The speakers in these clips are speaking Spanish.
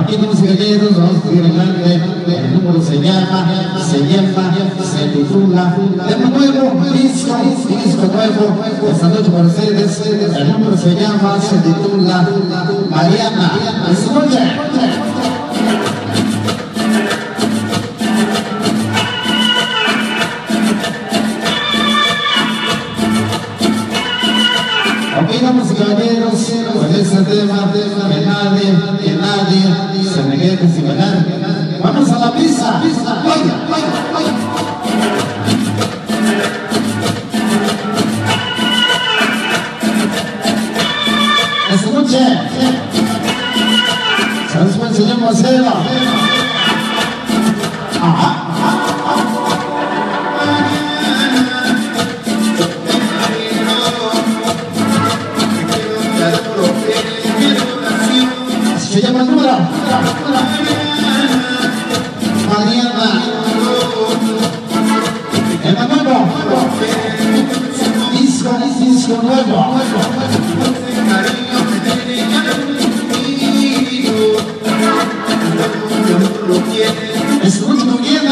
Aquí damas y caballeros, vamos a seguir adelante. El número se titula tema nuevo, disco nuevo. Esta noche para ustedes, el número se titula Mariana. Escuchen. Ok, damas y caballeros, con este tema que nadie se me quede sin bailar. Vamos a la pista. Vaya. Esta noche, ¿sabes cómo se llama hacerlo? Ajá. Se llama Dura. Mariana. El nuevo. Disco nuevo. Escucha bien.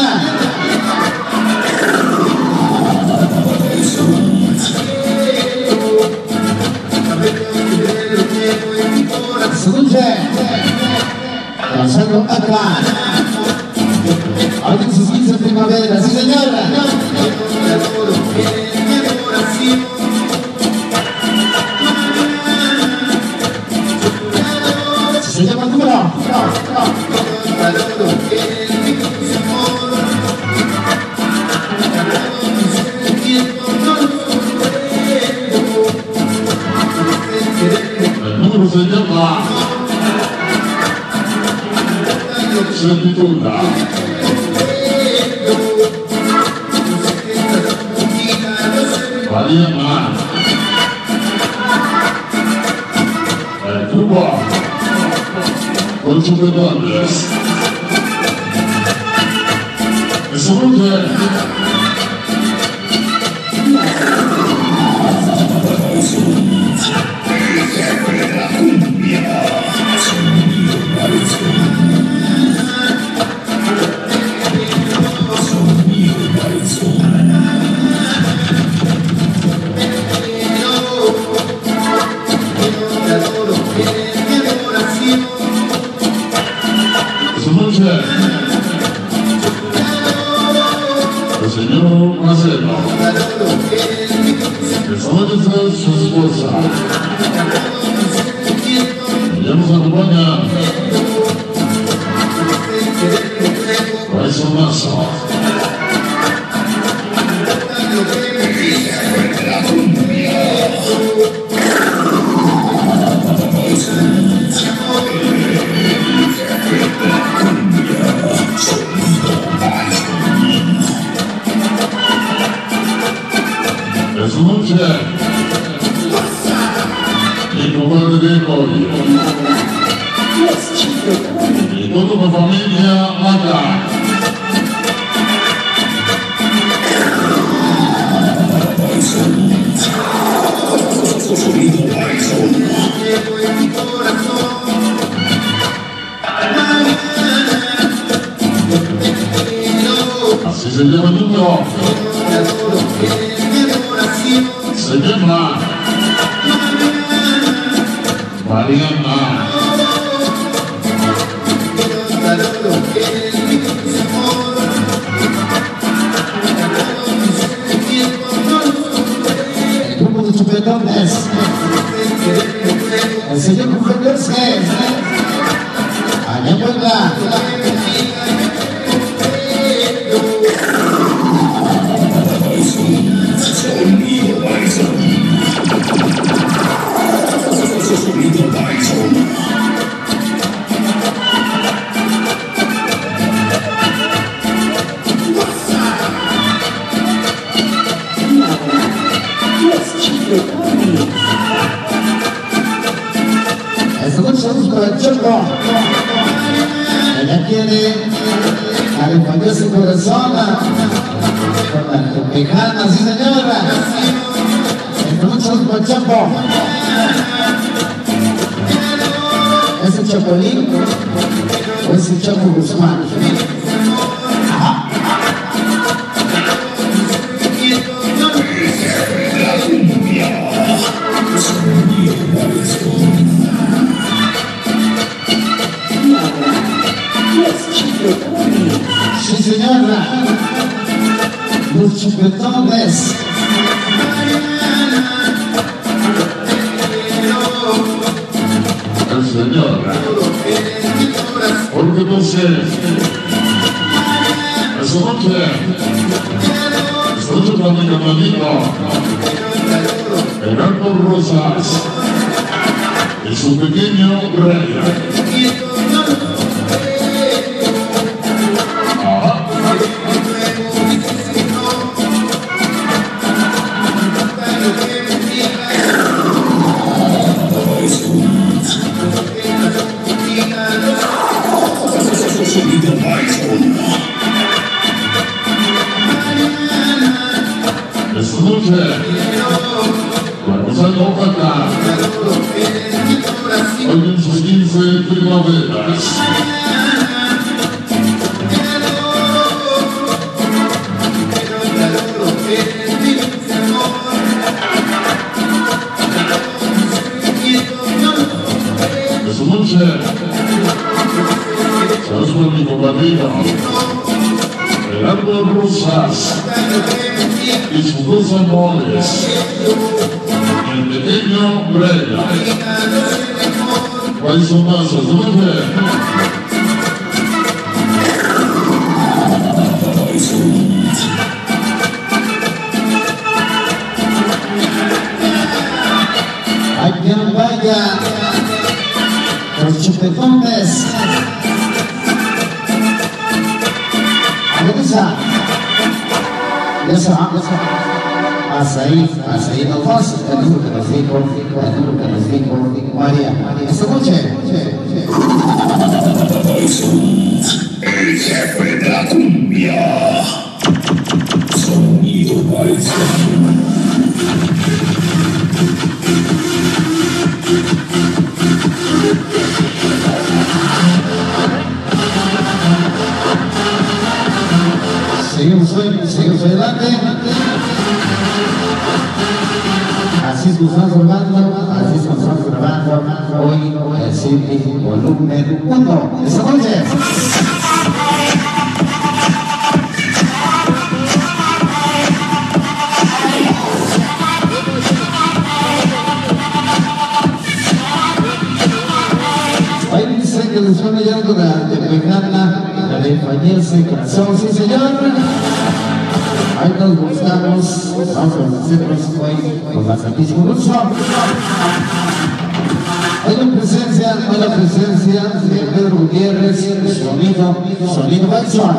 Escuche. Pasando acá. Alguien sus 15 primavera, sí señora. Se llama Dura. El número se llama se titula Mariana. El grupo con supergrandes. Esa noche el señor Marcelo, esta noche está su esposa. Ella nos acompaña Raiza Mazo. Esta noche, mi compadre de hoy y toda mi familia acá. Así se llama el número. Se llama Mariana. El grupo de chupetones. El señor Mujer allá en Puebla. Esta noche estamos con el Choco. Ella quiere aliviar su corazón con la tropicana, sí señora. Esta noche estamos con el Choco. Es el Chocolín. Chapo Guzmán. Sí, señora. Los chupetones. El señor, porque no sé, esa noche, con mi hermanito, Gerardo Rosas, y su pequeño rey. Esta noche, cuando salga Oaxaca, hoy en sus 15 primaveras. Esta noche, sabes por mi compañero, Gerardo Rosas, y sus dos amores, el pequeño Breya. ¿Cuáles son más? ¿Esta noche? Hay quien vaya, los chupetones. Avanza. Ya se va. Hasta ahí nomás. El número que nos dijo María. Esta noche. El jefe de la cumbia. Sonido Balsam. Seguimos adelante. Así estamos grabando hoy el City Volumen 1. Esta noche. Ahí dice que les van a llegar con la de Pejana, la de Fañerse Corazón, sí señor. Ahí nos buscamos, vamos a nosotros hoy con la Santísimo Lucho. Hoy la presencia de Pedro Gutiérrez, Sonido Balsam.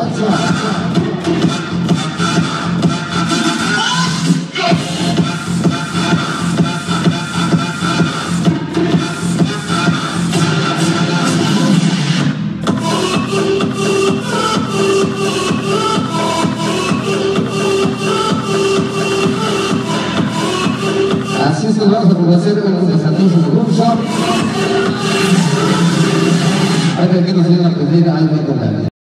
Así es que vamos a complacer con el Santísimo Lucho. Hay que nos vienen a pedir algo con la